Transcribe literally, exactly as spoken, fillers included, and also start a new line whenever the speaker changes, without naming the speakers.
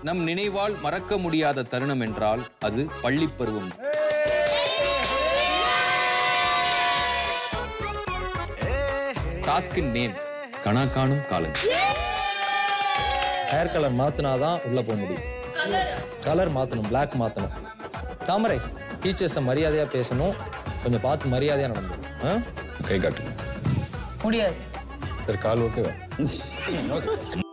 நம் நினைவால் மறக்க முடியாத தருணம் என்றால் அது பள்ளி பருவம். டாஸ்கின் நேம் கனா காணும் காலேஜ்.
ஹேர் கலர் மாத்தினாதான் உள்ள போக முடியும். கலர் மாத்தணும், பிளாக் மாத்தணும். தாமரை, டீச்சர்ஸை மரியாதையா பேசணும், கொஞ்சம் பார்த்து மரியாதையா நடந்து.
கை காட்டு.
முடியாது.
சரி, கால் ஓகேவா?